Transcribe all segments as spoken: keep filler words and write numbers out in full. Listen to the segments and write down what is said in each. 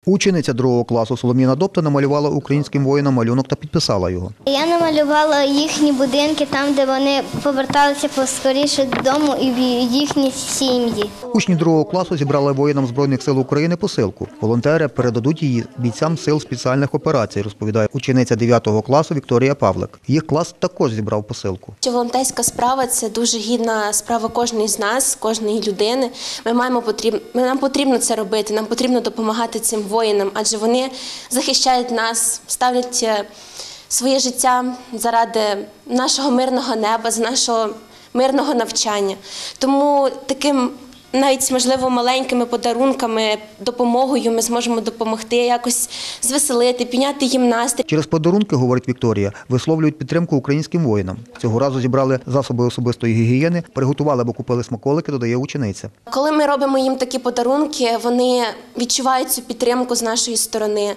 Учениця другого класу Соломіна Добта намалювала українським воїнам малюнок та підписала його. Я намалювала їхні будинки, там, де вони поверталися поскоріше додому і в їхні сім'ї. Учні другого класу зібрали воїнам Збройних сил України посилку. Волонтери передадуть її бійцям сил спеціальних операцій, розповідає учениця дев'ятого класу Вікторія Павлик. Їх клас також зібрав посилку. Волонтерська справа – це дуже гідна справа кожної з нас, кожної людини. Ми маємо потрібно, нам потрібно це робити, нам потрібно допомагати цим воїнам, адже вони захищають нас, ставлять своє життя заради нашого мирного неба, з нашого мирного навчання. Тому таким, навіть, можливо, маленькими подарунками, допомогою ми зможемо допомогти, якось звеселити, підняти їм настрій. Через подарунки, говорить Вікторія, висловлюють підтримку українським воїнам. Цього разу зібрали засоби особистої гігієни, приготували або купили смаколики, додає учениця. Коли ми робимо їм такі подарунки, вони відчувають цю підтримку з нашої сторони.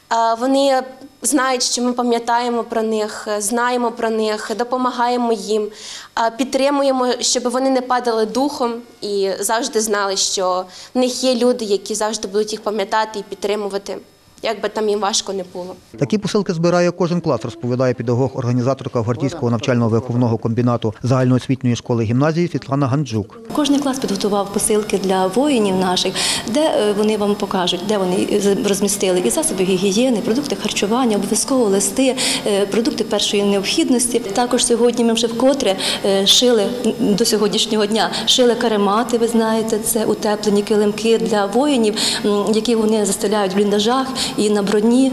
Вони знають, що ми пам'ятаємо про них, знаємо про них, допомагаємо їм, підтримуємо, щоб вони не падали духом і завжди знали, що в них є люди, які завжди будуть їх пам'ятати і підтримувати, як би там їм важко не було. Такі посилки збирає кожен клас, розповідає педагог-організаторка Гвардійського навчально-виховного комбінату загальноосвітньої школи-гімназії Світлана Ганджук. Кожен клас підготував посилки для воїнів наших, де вони вам покажуть, де вони розмістили і засоби гігієни, продукти харчування, обов'язково листи, продукти першої необхідності. Також сьогодні ми вже вкотре шили, до сьогоднішнього дня, шили каремати, ви знаєте, це утеплені килимки для воїнів, які вони застеляють в бліндажах і на броні,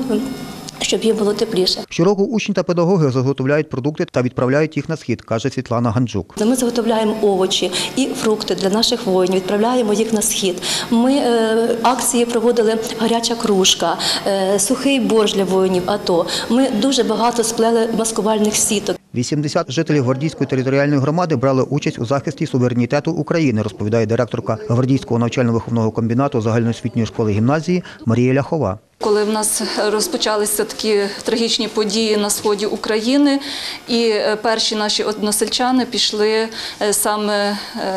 щоб їм було тепліше. Щороку учні та педагоги заготовляють продукти та відправляють їх на схід, каже Світлана Ганджук. Ми заготовляємо овочі і фрукти для наших воїнів, відправляємо їх на схід. Ми е, акції проводили «Гаряча кружка», е, сухий борщ для воїнів АТО. Ми дуже багато сплели маскувальних сіток. вісімдесят жителів Гвардійської територіальної громади брали участь у захисті суверенітету України, розповідає директорка Гвардійського навчально-виховного комбінату загальноосвітньої школи-гімназії Марія Ляхова. Коли в нас розпочалися такі трагічні події на сході України, і перші наші односельчани пішли саме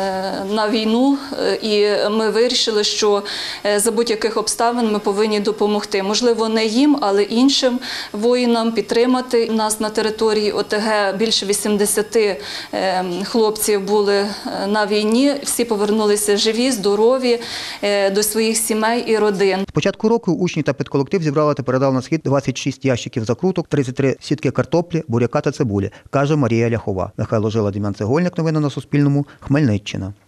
на війну, і ми вирішили, що за будь-яких обставин ми повинні допомогти. Можливо, не їм, але іншим воїнам підтримати. У нас на території ОТГ більше вісімдесят хлопців були на війні, всі повернулися живі, здорові до своїх сімей і родин. З початку року учні та педколектив зібрали та передали на схід двадцять шість ящиків закруток, тридцять три сітки картоплі, буряка та цибулі, каже Марія Ляхова. Михайло Жила, Дем'ян Цегольник. Новини на Суспільному. Хмельниччина.